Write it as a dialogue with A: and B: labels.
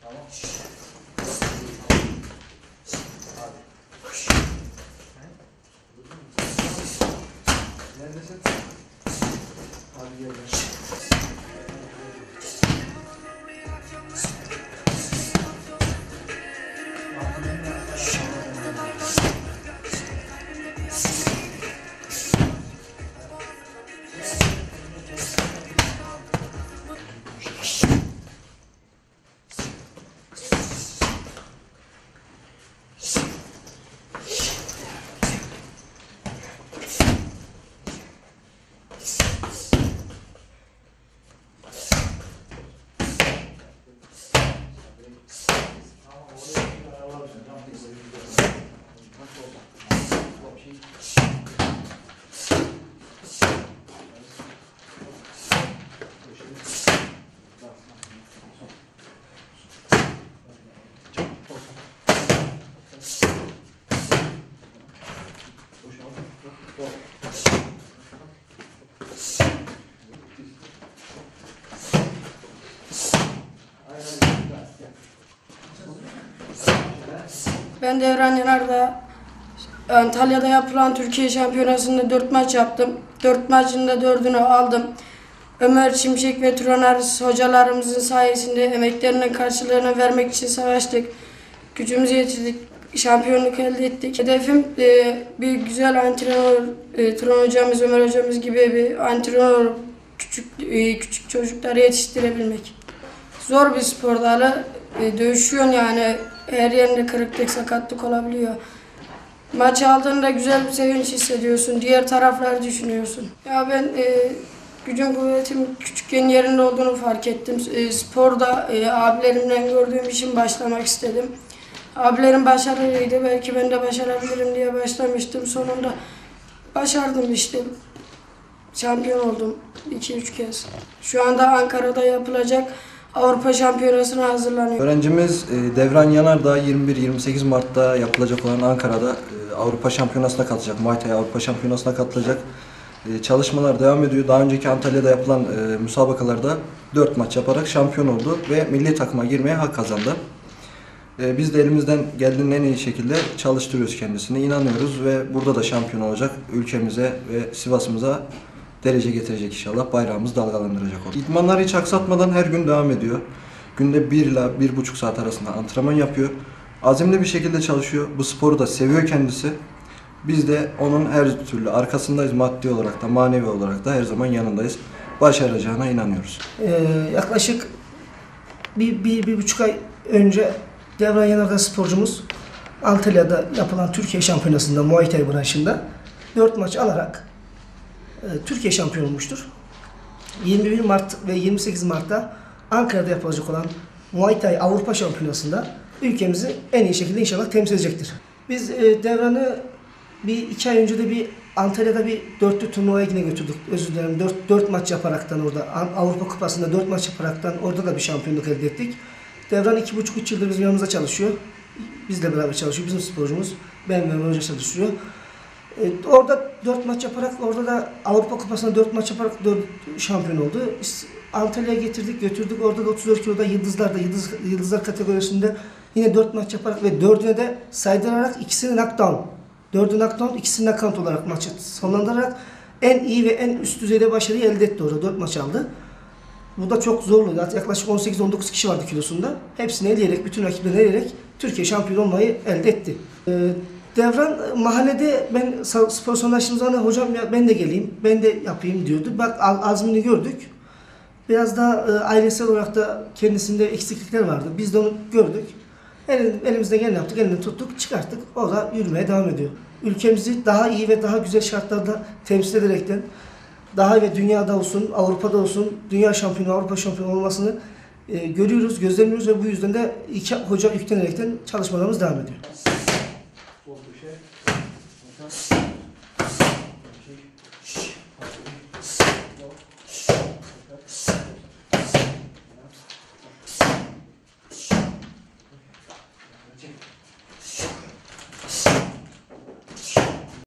A: Tamam. Neredesin? Hadi gel.
B: Ben Devran Yanardağ, Antalya'da yapılan Türkiye Şampiyonası'nda 4 maç yaptım. 4 maçın da 4'ünü aldım. Ömer Şimşek ve Turan Arız hocalarımızın sayesinde emeklerinin karşılığını vermek için savaştık. Gücümüzü yetirdik, şampiyonluk elde ettik. Hedefim bir güzel antrenör, Turan hocamız, Ömer hocamız gibi bir antrenör, küçük çocukları yetiştirebilmek. Zor bir spor dalı, dövüşüyorsun yani. Her yerinde kırıklık, sakatlık olabiliyor. Maç aldığında güzel bir sevinç hissediyorsun. Diğer tarafları düşünüyorsun. Ya ben gücüm kuvvetim küçükken yerinde olduğunu fark ettim. Sporda abilerimden gördüğüm için başlamak istedim. Abilerim başarılıydı. Belki ben de başarabilirim diye başlamıştım. Sonunda başardım işte. Şampiyon oldum 2-3 kez. Şu anda Ankara'da yapılacak Avrupa Şampiyonası'na hazırlanıyor.
C: Öğrencimiz Devran Yanardağ 21-28 Mart'ta yapılacak olan Ankara'da Avrupa Şampiyonası'na katılacak. Muay Thai Avrupa Şampiyonası'na katılacak. Çalışmalar devam ediyor. Daha önceki Antalya'da yapılan müsabakalarda 4 maç yaparak şampiyon oldu ve milli takıma girmeye hak kazandı. Biz de elimizden geldiğinin en iyi şekilde çalıştırıyoruz kendisini. İnanıyoruz ve burada da şampiyon olacak. Ülkemize ve Sivas'ımıza derece getirecek inşallah. Bayrağımızı dalgalandıracak olur. İdmanları hiç aksatmadan her gün devam ediyor. Günde 1 ila 1,5 saat arasında antrenman yapıyor. Azimli bir şekilde çalışıyor. Bu sporu da seviyor kendisi. Biz de onun her türlü arkasındayız. Maddi olarak da manevi olarak da her zaman yanındayız. Başaracağına inanıyoruz.
D: Yaklaşık bir buçuk ay önce Devran Yanardağ sporcumuz Antalya'da yapılan Türkiye Şampiyonası'nda Muay Thai branşında 4 maç alarak Türkiye şampiyonu olmuştur. 21 Mart ve 28 Mart'ta Ankara'da yapılacak olan Muay Thai Avrupa Şampiyonası'nda ülkemizi en iyi şekilde inşallah temsil edecektir. Biz Devran'ı bir 2 ay önce de bir Antalya'da bir dörtlü turnuvaya yine götürdük. Özür dilerim. 4 maç yaparaktan orada Avrupa Kupası'nda 4 maç yaparaktan orada da bir şampiyonluk elde ettik. Devran 2,5-3 yıldır bizim yanımızda çalışıyor. Bizle beraber çalışıyor. Bizim sporcumuz. Ben ve Ömer Hoca çalışıyor. Orada 4 maç yaparak, orada da Avrupa Kupası'nda 4 maç yaparak 4 şampiyon oldu. Antalya'ya getirdik, götürdük. Orada da 34 kiloda yıldızlar kategorisinde yine 4 maç yaparak ve 4'üne de saydırarak ikisini knockdown. 4'ü knockdown, ikisini knockout olarak maçı sonlandırarak en iyi ve en üst düzeyde başarıyı elde etti orada. 4 maç aldı. Bu da çok zorlu. Yaklaşık 18-19 kişi vardı kilosunda. Hepsini eleyerek, bütün rakiplerini eleyerek Türkiye şampiyonu olmayı elde etti. Devran mahallede ben spor salonlaştığım zaman hocam ya ben de geleyim, ben de yapayım diyordu. Bak azmini gördük. Biraz daha ailesel olarak da kendisinde eksiklikler vardı. Biz de onu gördük. Elimizden geleni yaptık, elinden tuttuk, çıkarttık. O da yürümeye devam ediyor. Ülkemizi daha iyi ve daha güzel şartlarda temsil ederekten daha ve dünyada olsun, Avrupa'da olsun, dünya şampiyonu, Avrupa şampiyonu olmasını görüyoruz, gözlemliyoruz ve bu yüzden de iki hoca yüklenerekten çalışmalarımız devam ediyor.